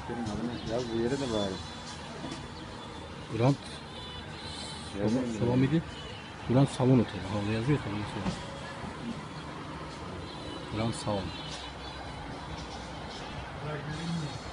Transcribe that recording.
Senin adını yaz bu yere de bari. Grand Salon mıydı? Grand Salon Oteli. Havlu yazıyor tabii. Grand Salon. Bırak,